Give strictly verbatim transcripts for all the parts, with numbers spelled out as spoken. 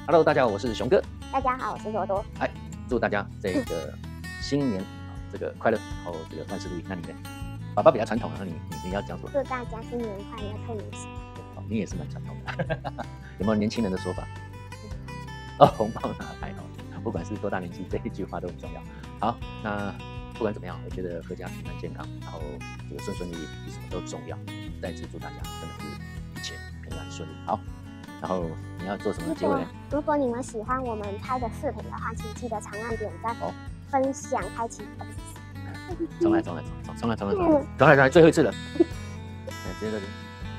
Hello， 大家好，我是熊哥。 大家好，我是多多。 哎，祝大家这个新年啊，这个快乐，然后这个万事如意。那你呢？爸爸比较传统啊，那你你你要讲什么？ 祝大家新年快乐，兔年喜哦，你也是蛮传统的。有没有年轻人的说法？哦，红包拿来哦，不管是多大年纪，这一句话都很重要。好，那不管怎么样，我觉得阖家平安健康，然后这个顺顺利利比什么都重要。再一次祝大家真的是一切平安顺利。好。然后你要做什么结尾呢？ 如果你们喜欢我们拍的视频的话，请记得长按点赞、哦、分享、开启。 重来，重来，重重来，重来，重来，重来，重来，最后一次了。来，直接这边。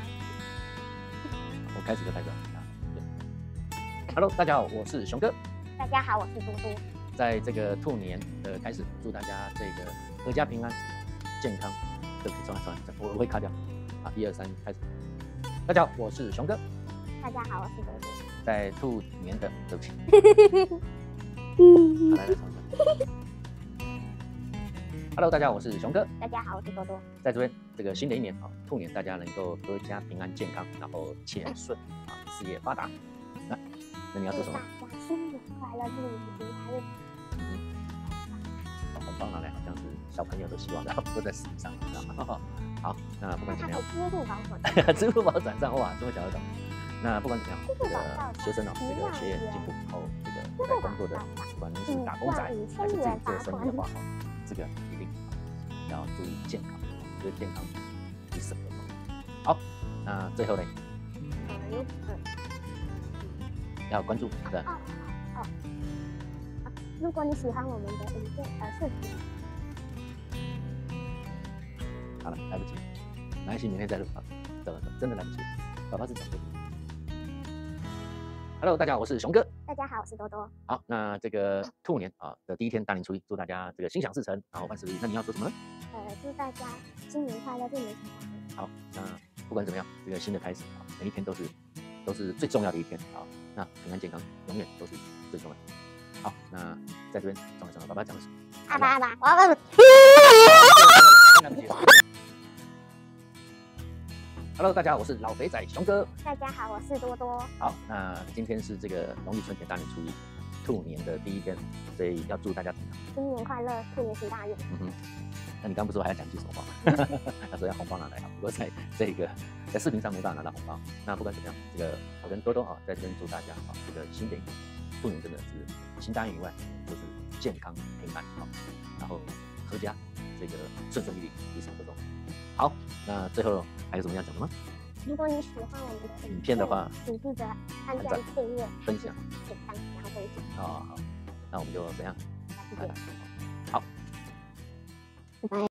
我开始就开始了。Hello， 大家好，我是熊哥。 大家好，我是嘟嘟。 在这个兔年的开始，祝大家这个阖家平安、健康。对不起，重来，重来，我我会卡掉。好，一二三，开始。大家好，我是熊哥。 大家好，我是多多。 在兔年的，对不起。 嗯， 好，来来，重来。Hello， 大家好，我是熊哥。 大家好，我是多多。 在这边，这个新的一年啊，兔年大家能够阖家平安健康，然后钱顺啊，事业发达。那那你要做什么？ 祝大家新年快乐，祝你平安。 嗯，把红包拿来，好像是小朋友都希望的，都在实际上，知道吗？好，那不管怎么样， 支付宝转支付宝转账，哇，这么小的懂。那不管怎么样，这个学生哦，这个学业进步，然后这个在工作的，不管你是打工仔还是自己做生意的话，哦，这个一定要注意健康，因为健康比什么都重要。好，那最后呢，要关注的。 哦哦，如果你喜欢我们的影片呃视频， 好了，来不及，没关系，明天再录啊。怎么怎么真的来不及？爸爸是长辈。Hello， 大家好，我是熊哥。 大家好，我是多多。 好，那这个兔年啊的第一天，大年初一，祝大家这个心想事成，然后万事如意。那你要说什么呢？ 呃，祝大家新年快乐，兔年行大运。 好，那不管怎么样，这个新的开始啊，每一天都是都是最重要的一天啊。那平安健康永远都是最重要的。好，那在这边，重要重要，爸爸讲的是。 阿爸阿爸，我要问。 Hello， 大家好，我是老肥仔熊哥。 大家好，我是多多。 好，那今天是这个农历春节大年初一，兔年的第一天，所以要祝大家怎么样？ 新年快乐，兔年行大运。 嗯哼，那你刚不是说还要讲句什么话吗？他说要红包拿来好，不过在这个在视频上没办法拿到红包。那不管怎么样，这个我跟多多啊，在这边祝大家啊，这个新的一年，兔年真的是新大运以外，就是健康平安好，然后阖家这个顺顺利利，比什么都重要。好，那最后还有什么要讲的吗？ 如果你喜欢我们的影片的话， 请记得按赞、订阅、 分享、 点赞，然后分享。 哦，好，那我们就这样，拜拜。好， 拜拜。